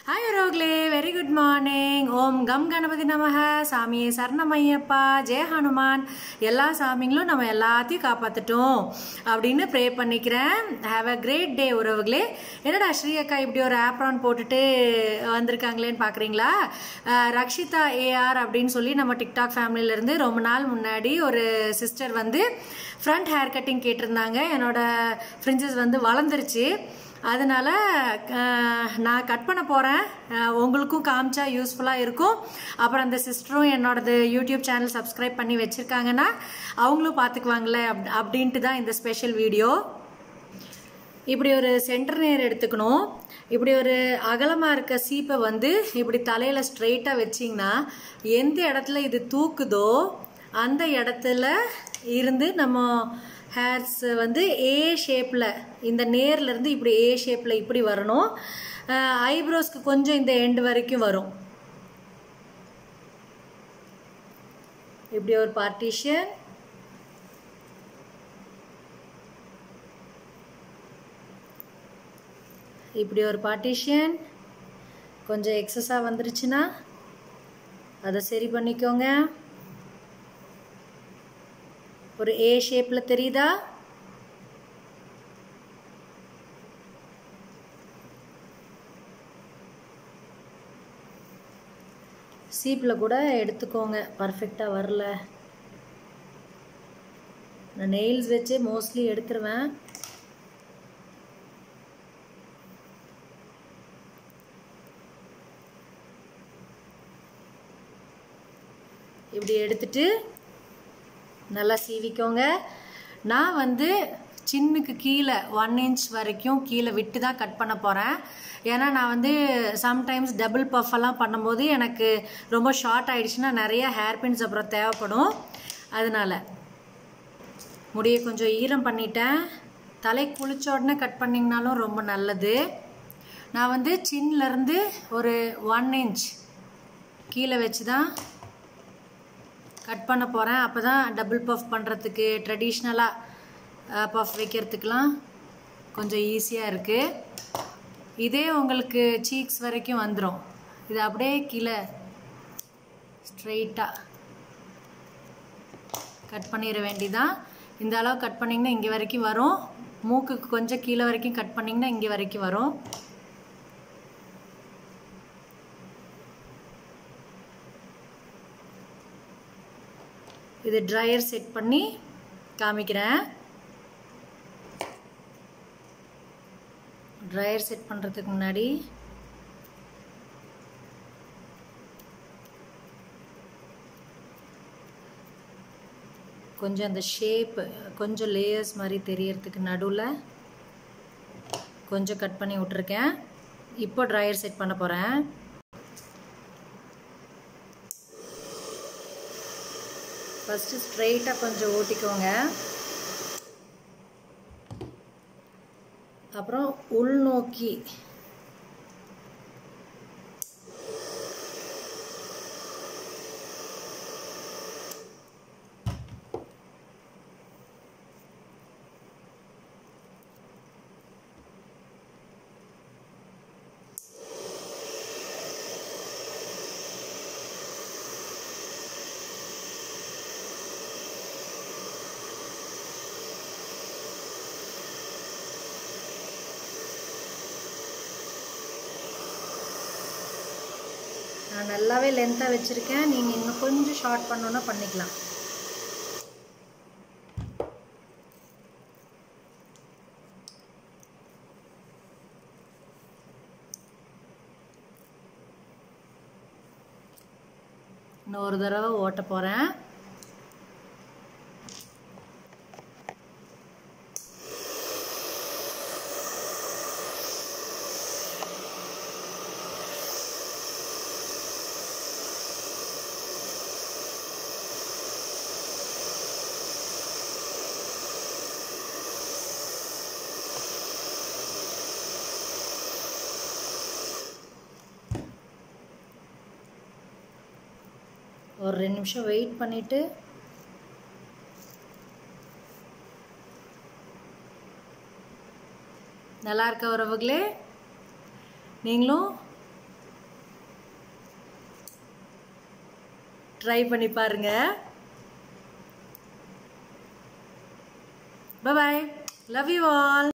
हाय उरवगले very good morning ओम गम गणपति नमः சாமி சரணமையப்பா ஜெய ஹனுமான் எல்லா சாமிங்களும் நம்ம எல்லாத்தையும் காப்பாற்றட்டும் அப்படின்னு ப்ரே பண்ணிக்கிறேன். ஹேவ் அ கிரேட் டே உறவுகளே. என்னடா ஸ்ரீ அக்கா இப்படி ஒரு ஆப்ரான் போட்டுட்டு வந்திருக்காங்களேன்னு பார்க்குறீங்களா? ரக்ஷிதா ஏஆர் அப்படின்னு சொல்லி நம்ம டிக்டாக் ஃபேமிலியிலேருந்து ரொம்ப நாள் முன்னாடி ஒரு சிஸ்டர் வந்து ஃப்ரண்ட் ஹேர் கட்டிங் கேட்டிருந்தாங்க. என்னோட ஃப்ரிஞ்சஸ் வந்து வளர்ந்துருச்சு, அதனால் நான் கட் பண்ண போகிறேன். உங்களுக்கும் காமிச்சா யூஸ்ஃபுல்லாக இருக்கும். அப்புறம் அந்த சிஸ்டரும் என்னோடது யூடியூப் சேனல் சப்ஸ்கிரைப் பண்ணி வச்சுருக்காங்கன்னா அவங்களும் பார்த்துக்குவாங்களே அப்படின்ட்டு தான் இந்த ஸ்பெஷல் வீடியோ. இப்படி ஒரு சென்டர் நேர் எடுத்துக்கணும். இப்படி ஒரு அகலமாக இருக்க சீப்பை வந்து இப்படி தலையில் ஸ்ட்ரெயிட்டாக வச்சிங்கன்னா எந்த இடத்துல இது தூக்குதோ அந்த இடத்துல இருந்து நம்ம ஹேர்ஸ் வந்து ஏ ஷேப்பில், இந்த நேர்லேருந்து இப்படி ஏ ஷேப்பில் இப்படி வரணும். ஐப்ரோஸ்க்கு கொஞ்சம் இந்த எண்டு வரைக்கும் வரும். இப்படி ஒரு பார்ட்டிஷன், இப்படி ஒரு பார்ட்டிஷன். கொஞ்சம் எக்ஸஸாக வந்துருச்சுன்னா அதை சரி பண்ணிக்கோங்க. ஒரு ஏ ஷேப்பில் தெரியுதா? சீப்பில் கூட எடுத்துக்கோங்க, பர்ஃபெக்டாக வரல. நான் நெயில்ஸ் வச்சு மோஸ்ட்லி எடுத்துருவேன். இப்படி எடுத்துட்டு நல்லா சீவிக்கோங்க. நான் வந்து சின்னுக்கு கீழே 1 இன்ச் வரைக்கும் கீழே விட்டு தான் கட் பண்ண போகிறேன். ஏன்னா நான் வந்து சம்டைம்ஸ் டபுள் பஃப் எல்லாம் பண்ணும்போது எனக்கு ரொம்ப ஷார்ட் ஆகிடுச்சுன்னா நிறைய ஹேர் பின்ஸ் அப்புறம் தேவைப்படும். அதனால் முடியை கொஞ்சம் ஈரம் பண்ணிட்டேன். தலை குளிச்ச உடனே கட் பண்ணிங்கனாலும் ரொம்ப நல்லது. நான் வந்து சின்லேருந்து ஒரு 1 இன்ச் கீழே வச்சு தான் கட் பண்ண போகிறேன். அப்போ தான் டபுள் பஃப் பண்ணுறதுக்கு, ட்ரெடிஷ்னலாக பஃப் வைக்கிறதுக்கெலாம் கொஞ்சம் ஈஸியாக இருக்குது. இதே உங்களுக்கு சீக்ஸ் வரைக்கும் வந்துடும். இது அப்படியே கீழே ஸ்ட்ரெயிட்டாக கட் பண்ணிட வேண்டிதான். இந்த அளவு கட் பண்ணிங்கன்னா இங்கே வரைக்கும் வரும். மூக்குக்கு கொஞ்சம் கீழே வரைக்கும் கட் பண்ணிங்கன்னா இங்கே வரைக்கும் வரும். இது ட்ரையர் செட் பண்ணி காமிக்கிறேன். ட்ரையர் செட் பண்ணுறதுக்கு முன்னாடி கொஞ்சம் அந்த ஷேப்பு கொஞ்சம் லேயர்ஸ் மாதிரி தெரியறதுக்கு நடுவில் கொஞ்சம் கட் பண்ணி விட்டுருக்கேன். இப்போ ட்ரையர் செட் பண்ண போகிறேன். ஃபஸ்ட்டு ஸ்ட்ரெயிட்டாக கொஞ்சம் ஓட்டிக்கோங்க. அப்புறம் உள்நோக்கி நான் நல்லாவே லென்த்தாக வச்சுருக்கேன். நீங்கள் இன்னும் கொஞ்சம் ஷார்ட் பண்ணோன்னா பண்ணிக்கலாம். இன்னும் ஒரு தடவை ஓட்ட போகிறேன். ஒரு 2 நிமிஷம் வெயிட் பண்ணிவிட்டு நல்லா இருக்க உறவுகளே, நீங்களும் ட்ரை பண்ணி பாருங்க. Bye bye, love you all.